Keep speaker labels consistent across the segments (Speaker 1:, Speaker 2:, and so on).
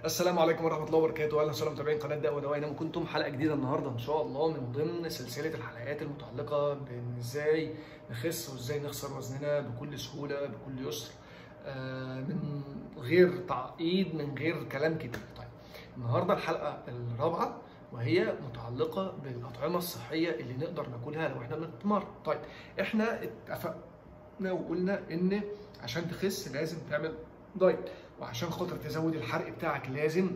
Speaker 1: السلام عليكم ورحمة الله وبركاته، أهلا وسهلا متابعين قناة دواء ودواء. أينما كنتم، حلقة جديدة النهاردة إن شاء الله من ضمن سلسلة الحلقات المتعلقة بإن إزاي نخس وإزاي نخسر وزننا بكل سهولة بكل يسر، من غير تعقيد، من غير كلام كتير. طيب النهاردة الحلقة الرابعة وهي متعلقة بالأطعمة الصحية اللي نقدر ناكلها لو إحنا بنتمرن. طيب إحنا اتفقنا وقلنا إن عشان تخس لازم تعمل دايت، وعشان خاطر تزود الحرق بتاعك لازم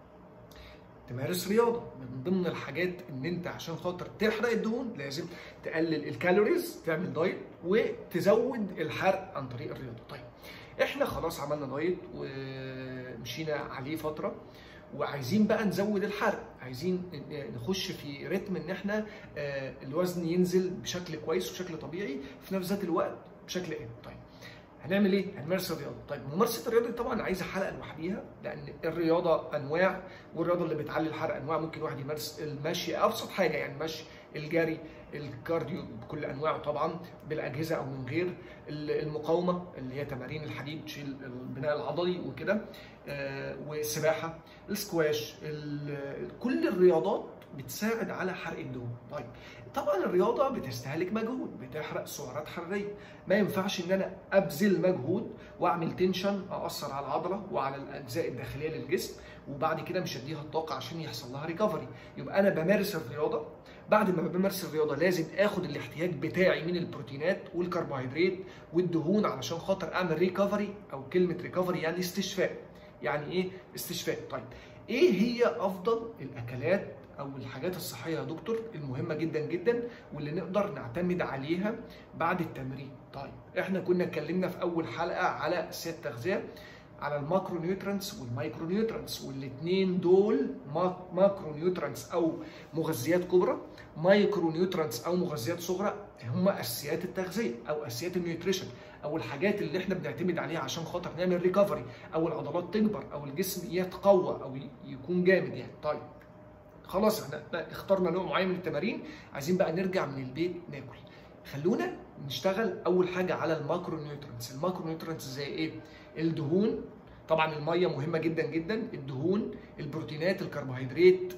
Speaker 1: تمارس رياضه. من ضمن الحاجات ان انت عشان خاطر تحرق الدهون لازم تقلل الكالوريز، تعمل دايت وتزود الحرق عن طريق الرياضه. طيب احنا خلاص عملنا دايت ومشينا عليه فتره، وعايزين بقى نزود الحرق، عايزين نخش في رتم ان احنا الوزن ينزل بشكل كويس وبشكل طبيعي في نفس ذات الوقت بشكل امن. طيب هنعمل ايه؟ هنمارس الرياضه. طيب ممارسه الرياضه طبعا عايزه حلقه لوحديها، لان الرياضه انواع، والرياضه اللي بتعلي الحرق انواع. ممكن واحد يمارس المشي، ابسط حاجه يعني المشي، الجري، الكارديو بكل انواعه طبعا بالاجهزه او من غير، المقاومه اللي هي تمارين الحديد تشيل البناء العضلي وكده، والسباحه، السكواش، كل الرياضات بتساعد على حرق الدهون. طيب طبعا الرياضه بتستهلك مجهود، بتحرق سعرات حراريه. ما ينفعش ان انا ابذل مجهود واعمل تنشن اثر على العضله وعلى الاجزاء الداخليه للجسم وبعد كده مش هديها الطاقه عشان يحصل لها ريكفري. يبقى انا بمارس الرياضه، بعد ما بمارس الرياضه لازم اخد الاحتياج بتاعي من البروتينات والكربوهيدرات والدهون علشان خاطر اعمل ريكفري، او كلمه ريكفري يعني استشفاء. يعني ايه استشفاء؟ طيب ايه هي افضل الاكلات او الحاجات الصحيه يا دكتور المهمه جدا جدا واللي نقدر نعتمد عليها بعد التمرين؟ طيب احنا كنا اتكلمنا في اول حلقه على 6 تغذيه، على الماكرو نيوترانتس والمايكرو نيوترانتس، والاثنين دول ماكرو نيوترانتس او مغذيات كبرى، مايكرو نيوترانتس او مغذيات صغرى، هم اساسيات التغذيه او اساسيات النيوتريشن، او الحاجات اللي احنا بنعتمد عليها عشان خاطر نعمل ريكفري، او العضلات تكبر، او الجسم يتقوى او يكون جامد يعني. طيب خلاص احنا اخترنا نوع معين من التمارين، عايزين بقى نرجع من البيت ناكل. خلونا نشتغل اول حاجه على الماكرو نيوترانتس. الماكرو نيوترانتس زي ايه؟ الدهون، طبعا الميه مهمه جدا جدا، الدهون، البروتينات، الكربوهيدرات،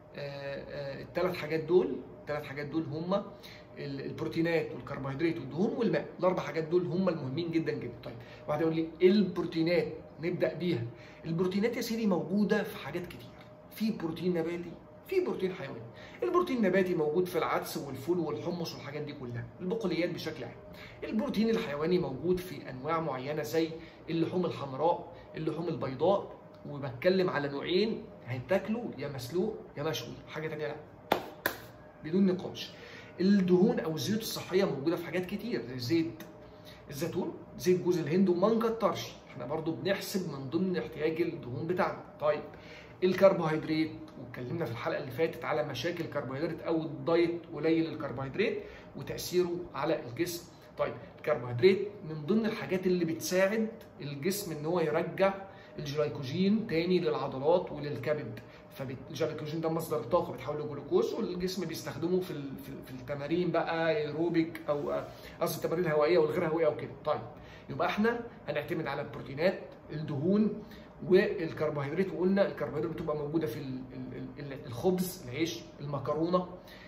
Speaker 1: الثلاث حاجات دول هم البروتينات والكربوهيدرات والدهون والماء. الاربع حاجات دول هم المهمين جدا جدا. طيب واحد يقول لي ايه البروتينات؟ نبدا بيها. البروتينات يا سيدي موجوده في حاجات كتير، في بروتين نباتي، في بروتين حيواني. البروتين النباتي موجود في العدس والفول والحمص والحاجات دي كلها، البقوليات بشكل عام. البروتين الحيواني موجود في انواع معينه زي اللحوم الحمراء، اللحوم البيضاء، وبتكلم على نوعين هيتاكلوا يا مسلوق يا مشوي، حاجه ثانيه لا بدون نقاش. الدهون او الزيوت الصحيه موجوده في حاجات كتير زي زيت الزيتون، زيت جوز الهند، وما نكترش، احنا برضو بنحسب من ضمن احتياج الدهون بتاعنا. طيب الكربوهيدرات، واتكلمنا في الحلقه اللي فاتت على مشاكل الكربوهيدرات او الدايت قليل الكربوهيدرات وتاثيره على الجسم. طيب الكربوهيدرات من ضمن الحاجات اللي بتساعد الجسم ان هو يرجع الجلايكوجين تاني للعضلات وللكبد. فالجلايكوجين ده مصدر طاقه بتحوله لجلوكوز، والجسم بيستخدمه في التمارين بقى ايروبيك، او قصدي التمارين الهوائيه والغير هوائيه وكده. طيب يبقى احنا هنعتمد على البروتينات، الدهون، والكربوهيدرات. وقلنا الكربوهيدرات بتبقى موجوده في الخبز، العيش، المكرونه،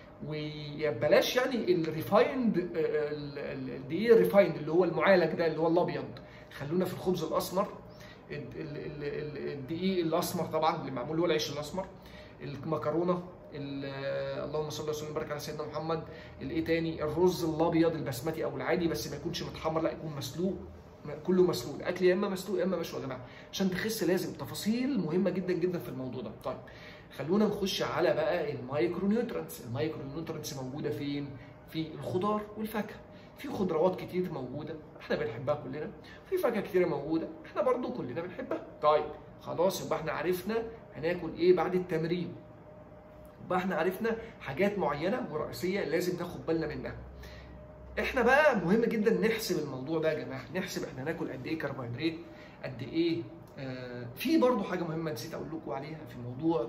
Speaker 1: وبلاش يعني الريفايند، الدقيق الريفايند اللي هو المعالج ده اللي هو الابيض. خلونا في الخبز الاسمر، الدقيق الاسمر طبعا اللي معمول هو العيش الاسمر، المكرونه، اللهم صل وسلم وبارك على سيدنا محمد. الايه تاني؟ الرز الابيض البسمتي او العادي، بس ما يكونش متحمر، لا يكون مسلوق، كله مسلوق. الاكل يا اما مسلوق يا اما مشوي يا جماعه. عشان تخس لازم تفاصيل مهمه جدا جدا في الموضوع ده. طيب خلونا نخش على بقى المايكرو نيوترانتس. المايكرو نيوترانتس موجوده فين؟ في الخضار والفاكهه. في خضروات كتير موجوده احنا بنحبها كلنا، في فاكهه كتيره موجوده احنا برضو كلنا بنحبها. طيب خلاص يبقى احنا عرفنا هناكل ايه بعد التمرين، يبقى احنا عرفنا حاجات معينه ورئيسيه لازم ناخد بالنا منها. احنا بقى مهم جدا نحسب الموضوع ده يا جماعه، نحسب احنا هناكل قد ايه كربوهيدرات، قد ايه. في برضو حاجه مهمه نسيت اقول لكم عليها في موضوع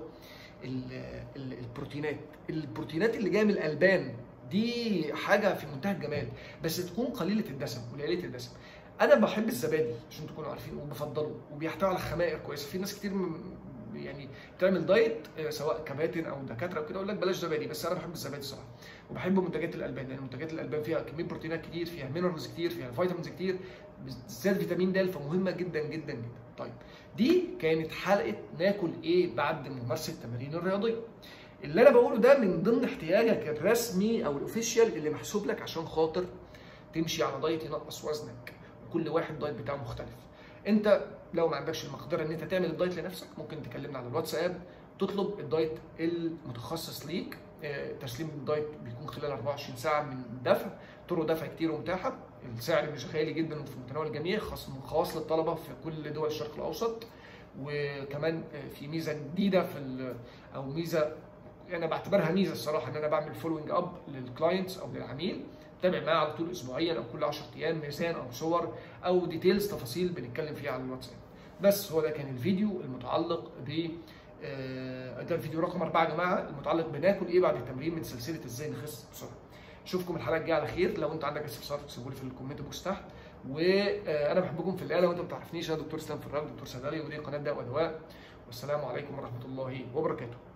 Speaker 1: البروتينات اللي جايه من الالبان دي حاجه في منتهى الجمال، بس تكون قليله الدسم قليله الدسم. انا بحب الزبادي عشان تكونوا عارفين وبفضله، وبيحتوي على خمائر كويسه. في ناس كتير يعني تعمل دايت سواء كباتن او دكاتره او كده يقول لك بلاش زبادي، بس انا بحب الزبادي الصراحه، وبحب منتجات الالبان، لان منتجات الالبان فيها كميه بروتينات كتير، فيها مينرالز كتير، فيها فيتامينز كتير، بالذات فيتامين د، فمهمه جدا جدا جدا. طيب دي كانت حلقه ناكل ايه بعد ممارسه التمارين الرياضيه. اللي انا بقوله ده من ضمن احتياجك الرسمي او الاوفيشال اللي محسوب لك عشان خاطر تمشي على دايت ينقص وزنك، وكل واحد الدايت بتاعه مختلف. انت لو ما عندكش المقدره ان انت تعمل الدايت لنفسك، ممكن تكلمنا على الواتساب تطلب الدايت المتخصص ليك. تسليم الدايت بيكون خلال 24 ساعه من الدفع، طرق دفع كتير ومتاحه، السعر مش غالي جدا وفي متناول الجميع، خاص للطلبه في كل دول الشرق الاوسط. وكمان في ميزه جديده او ميزه انا بعتبرها ميزه الصراحه، ان انا بعمل فولوينج اب للكلاينتس او للعميل، تابع معاه على طول اسبوعيا او كل 10 ايام، ميزان او صور او ديتيلز تفاصيل بنتكلم فيها على الواتساب. بس هو ده كان الفيديو المتعلق ب ده الفيديو رقم 4 يا جماعه، المتعلق بناكل ايه بعد التمرين من سلسله ازاي نخس بسرعه. اشوفكم الحلقه الجايه على خير. لو انت عندك استفسار اكتبوا لي في الكومنت بوكس تحت، وانا بحبكم في الله. لو انت ما تعرفنيش انا دكتور اسلام فراج، دكتور صيدلي، ودي قناه دواء ودواء، والسلام عليكم ورحمه الله وبركاته.